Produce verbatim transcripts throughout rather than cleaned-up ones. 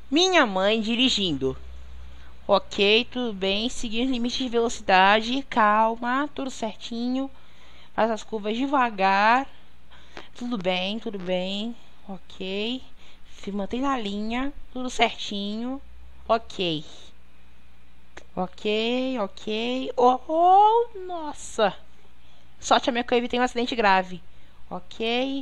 Minha mãe dirigindo. Ok, tudo bem. Seguir os limites de velocidade. Calma, tudo certinho. Faz as curvas devagar. Tudo bem, tudo bem. Ok. Se mantém na linha. Tudo certinho. Ok. Ok, ok. Oh, oh nossa. Sorte a minha que eu evitei um acidente grave. Ok.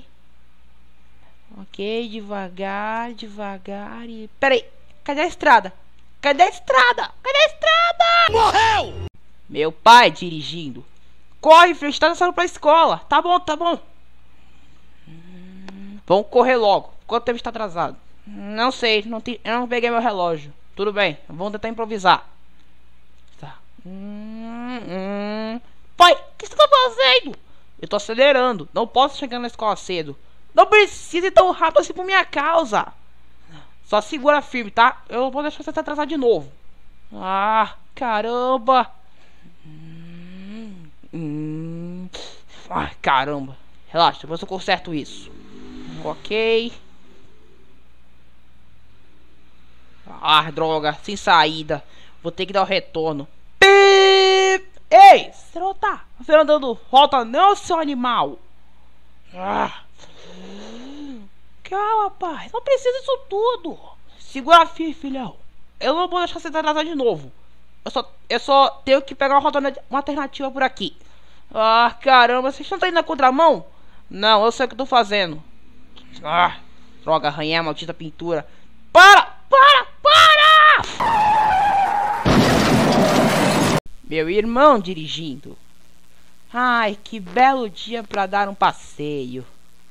Ok, devagar, devagar e... Peraí, cadê a estrada? Cadê a estrada? Cadê a estrada? Morreu! Meu pai dirigindo. Corre, filho, está saindo pra escola. Tá bom, tá bom. Hum, vamos correr logo. Quanto tempo está atrasado? Não sei, não te... eu não peguei meu relógio. Tudo bem, vamos tentar improvisar. Tá. Hum, hum. Pai, o que você tá fazendo? Eu tô acelerando. Não posso chegar na escola cedo. Não precisa ir tão rápido assim por minha causa. Só segura firme, tá? Eu não vou deixar você se atrasar de novo. Ah, caramba. Hum, hum. Ai, caramba. Relaxa, depois eu conserto isso. Ok. Ah, droga, sem saída. Vou ter que dar o retorno. Pip! Ei, você não tá dando volta não, seu animal. Ah. Calma, pai. Não precisa disso tudo. Segura firme, filhão. Eu não vou deixar você atrasar de novo. Eu só, eu só tenho que pegar uma rota uma alternativa por aqui. Ah, caramba. Vocês estão indo na contramão? Não, eu sei o que eu tô fazendo. Ah, droga, arranhei a maldita pintura. Para! Para! Para! Meu irmão dirigindo. Ai, que belo dia pra dar um passeio.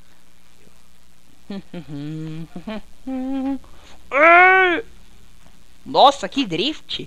Nossa, que drift!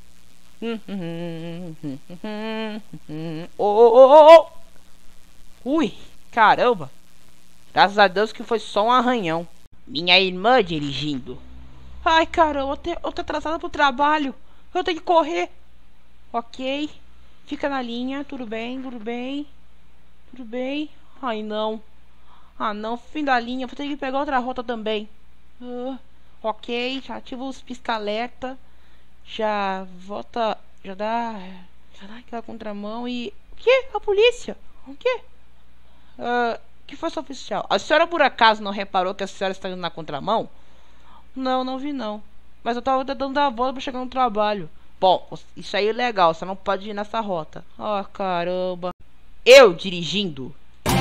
Oh, oh, oh, oh. Ui, caramba! Graças a Deus que foi só um arranhão. Minha irmã dirigindo. Ai, caramba, eu, te, eu tô atrasada pro trabalho. Eu tenho que correr. Ok, fica na linha. Tudo bem, tudo bem. Tudo bem. Ai, não. Ah, não, fim da linha, vou ter que pegar outra rota também. Uh, ok, já ativa os pisca-alerta. Já volta, já dá, já dá aquela contramão e... O que? A polícia? O que? Uh, que força oficial? A senhora por acaso não reparou que a senhora está indo na contramão? Não, não vi não. Mas eu tava tentando dar a volta pra chegar no trabalho. Bom, isso aí é legal, você não pode ir nessa rota. Ah, caramba. Eu dirigindo.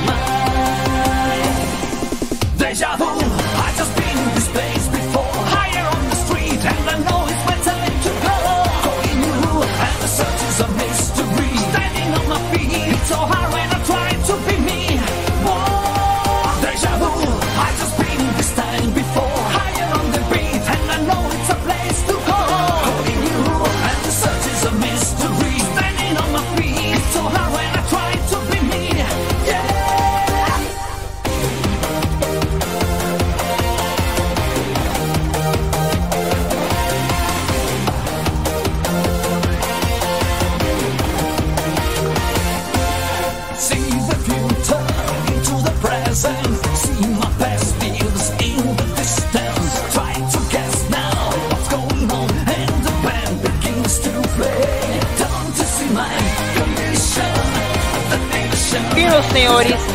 Deja vu, I just been in this place before. Higher on the street, and I know it's my time to go. Going new, and the search is a mystery. Standing on my feet, it's so hard when I try to be me. Whoa, deja vu, I just been in this time before. Higher on the beat, and I know it's a place to go. Going new, and the search is a mystery. Standing on my feet, it's so hard when I try to be me. Yeah. See my past views in the distance. Try to guess now what's going on, and the band begins to play. Don't you see my condition? The nation. E meus senhores,